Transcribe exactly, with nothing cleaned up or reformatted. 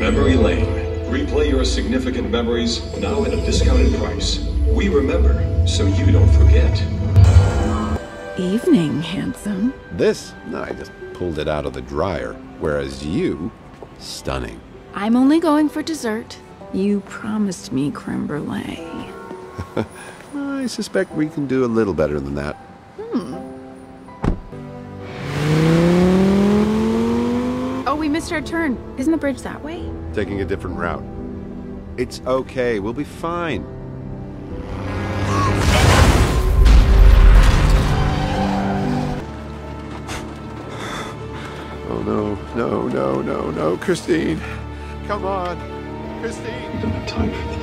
Memory Lane. Replay your significant memories, now at a discounted price. We remember, so you don't forget. Evening, handsome. This? No, I just pulled it out of the dryer. Whereas you, stunning. I'm only going for dessert. You promised me creme brulee. I suspect we can do a little better than that. Hmm. Oh, we missed our turn. Isn't the bridge that way? Taking a different route. It's okay, we'll be fine. Oh no, no, no, no, no, Christine. Come on, Christine. We don't have time for this.